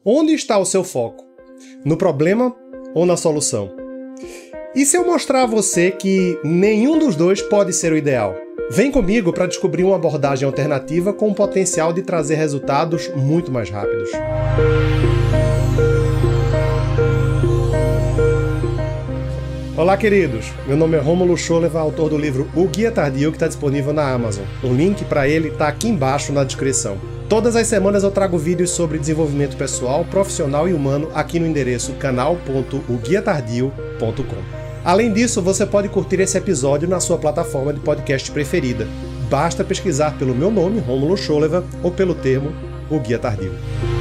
Onde está o seu foco? No problema ou na solução? E se eu mostrar a você que nenhum dos dois pode ser o ideal? Vem comigo para descobrir uma abordagem alternativa com o potencial de trazer resultados muito mais rápidos. Olá, queridos! Meu nome é Rômulo Scholeva, autor do livro O Guia Tardio, que está disponível na Amazon. O link para ele está aqui embaixo na descrição. Todas as semanas eu trago vídeos sobre desenvolvimento pessoal, profissional e humano aqui no endereço canal.oguiatardio.com. Além disso, você pode curtir esse episódio na sua plataforma de podcast preferida. Basta pesquisar pelo meu nome, Rômulo Scholeva, ou pelo termo O Guia Tardio.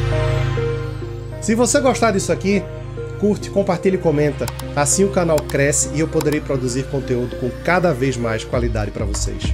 Se você gostar disso aqui, curte, compartilha e comenta. Assim o canal cresce e eu poderei produzir conteúdo com cada vez mais qualidade para vocês.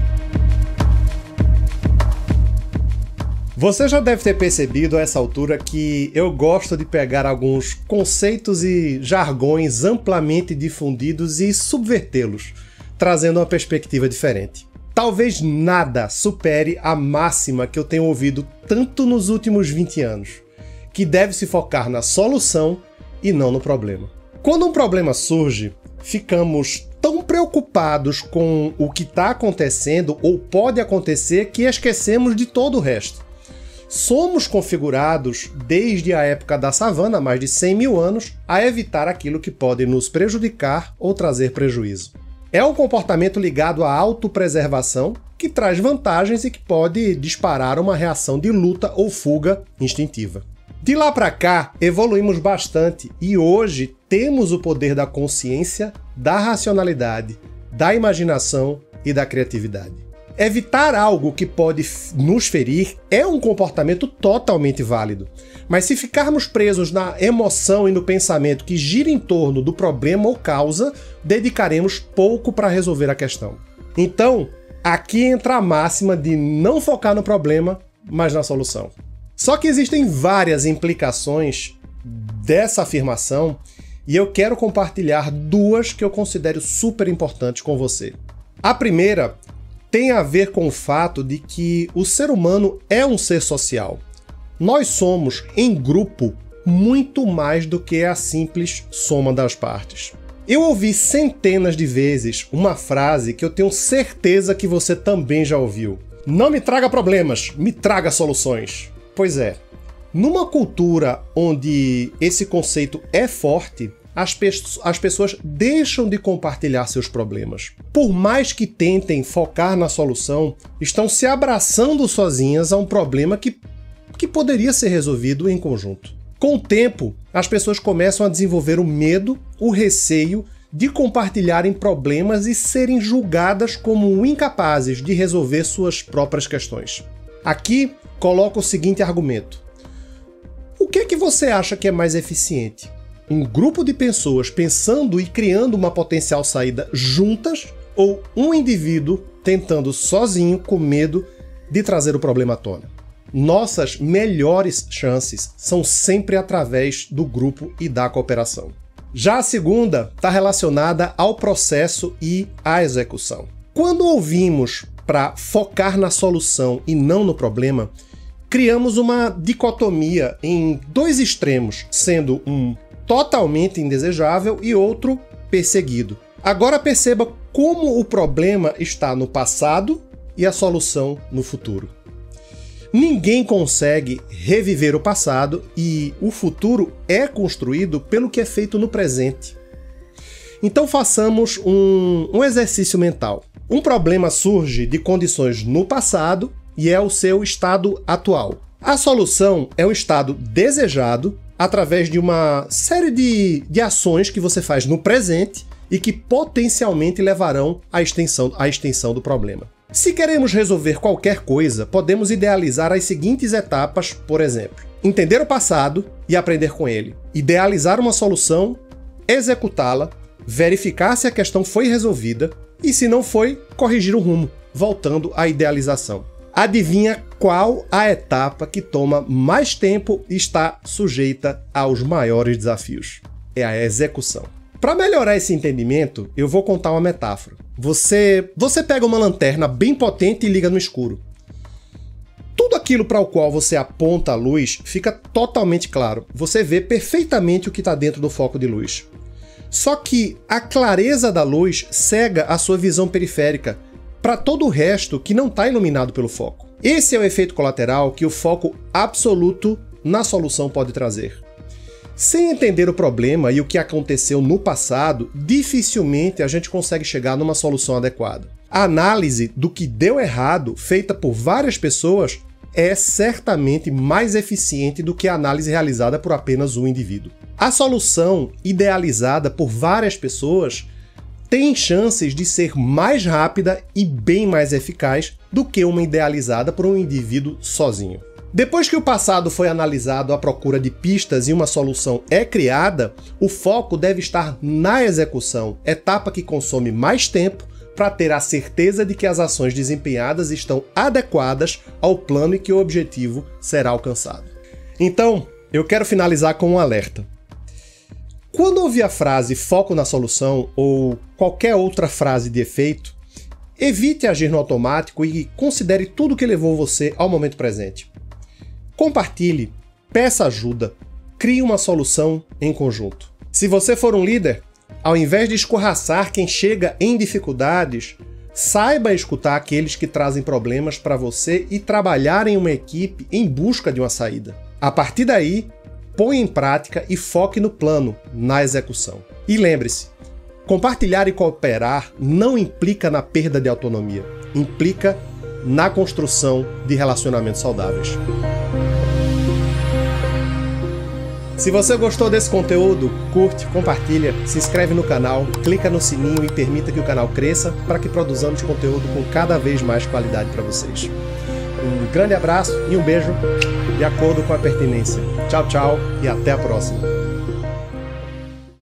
Você já deve ter percebido a essa altura que eu gosto de pegar alguns conceitos e jargões amplamente difundidos e subvertê-los, trazendo uma perspectiva diferente. Talvez nada supere a máxima que eu tenho ouvido tanto nos últimos 20 anos, que deve se focar na solução e não no problema. Quando um problema surge, ficamos tão preocupados com o que está acontecendo ou pode acontecer que esquecemos de todo o resto. Somos configurados, desde a época da savana, mais de 100 mil anos, a evitar aquilo que pode nos prejudicar ou trazer prejuízo. É um comportamento ligado à autopreservação, que traz vantagens e que pode disparar uma reação de luta ou fuga instintiva. De lá para cá, evoluímos bastante e hoje temos o poder da consciência, da racionalidade, da imaginação e da criatividade. Evitar algo que pode nos ferir é um comportamento totalmente válido. Mas se ficarmos presos na emoção e no pensamento que gira em torno do problema ou causa, dedicaremos pouco para resolver a questão. Então, aqui entra a máxima de não focar no problema, mas na solução. Só que existem várias implicações dessa afirmação e eu quero compartilhar duas que eu considero super importantes com você. A primeira tem a ver com o fato de que o ser humano é um ser social. Nós somos, em grupo, muito mais do que a simples soma das partes. Eu ouvi centenas de vezes uma frase que eu tenho certeza que você também já ouviu. Não me traga problemas, me traga soluções. Pois é, numa cultura onde esse conceito é forte, as pessoas deixam de compartilhar seus problemas. Por mais que tentem focar na solução, estão se abraçando sozinhas a um problema que poderia ser resolvido em conjunto. Com o tempo, as pessoas começam a desenvolver o medo, o receio de compartilharem problemas e serem julgadas como incapazes de resolver suas próprias questões. Aqui, coloco o seguinte argumento. O que você acha que é mais eficiente? Um grupo de pessoas pensando e criando uma potencial saída juntas ou um indivíduo tentando sozinho com medo de trazer o problema à tona? Nossas melhores chances são sempre através do grupo e da cooperação. Já a segunda está relacionada ao processo e à execução. Quando ouvimos para focar na solução e não no problema, criamos uma dicotomia em dois extremos, sendo um totalmente indesejável e outro perseguido. Agora perceba como o problema está no passado e a solução no futuro. Ninguém consegue reviver o passado e o futuro é construído pelo que é feito no presente. Então façamos um exercício mental. Um problema surge de condições no passado e é o seu estado atual. A solução é um estado desejado através de uma série de ações que você faz no presente e que potencialmente levarão à extensão do problema. Se queremos resolver qualquer coisa, podemos idealizar as seguintes etapas, por exemplo: entender o passado e aprender com ele, idealizar uma solução, executá-la, verificar se a questão foi resolvida e, se não foi, corrigir o rumo, voltando à idealização. Adivinha qual a etapa que toma mais tempo e está sujeita aos maiores desafios? É a execução. Para melhorar esse entendimento, eu vou contar uma metáfora. Você pega uma lanterna bem potente e liga no escuro. Tudo aquilo para o qual você aponta a luz fica totalmente claro. Você vê perfeitamente o que está dentro do foco de luz. Só que a clareza da luz cega a sua visão periférica para todo o resto que não está iluminado pelo foco. Esse é o efeito colateral que o foco absoluto na solução pode trazer. Sem entender o problema e o que aconteceu no passado, dificilmente a gente consegue chegar numa solução adequada. A análise do que deu errado, feita por várias pessoas, é certamente mais eficiente do que a análise realizada por apenas um indivíduo. A solução idealizada por várias pessoas tem chances de ser mais rápida e bem mais eficaz do que uma idealizada por um indivíduo sozinho. Depois que o passado foi analisado à procura de pistas e uma solução é criada, o foco deve estar na execução, etapa que consome mais tempo para ter a certeza de que as ações desempenhadas estão adequadas ao plano e que o objetivo será alcançado. Então, eu quero finalizar com um alerta. Quando ouvir a frase foco na solução ou qualquer outra frase de efeito, evite agir no automático e considere tudo que levou você ao momento presente. Compartilhe, peça ajuda, crie uma solução em conjunto. Se você for um líder, ao invés de escorraçar quem chega em dificuldades, saiba escutar aqueles que trazem problemas para você e trabalhar em uma equipe em busca de uma saída. A partir daí, põe em prática e foque no plano, na execução. E lembre-se, compartilhar e cooperar não implica na perda de autonomia, implica na construção de relacionamentos saudáveis. Se você gostou desse conteúdo, curte, compartilha, se inscreve no canal, clica no sininho e permita que o canal cresça para que produzamos conteúdo com cada vez mais qualidade para vocês. Um grande abraço e um beijo de acordo com a pertinência. Tchau, tchau e até a próxima.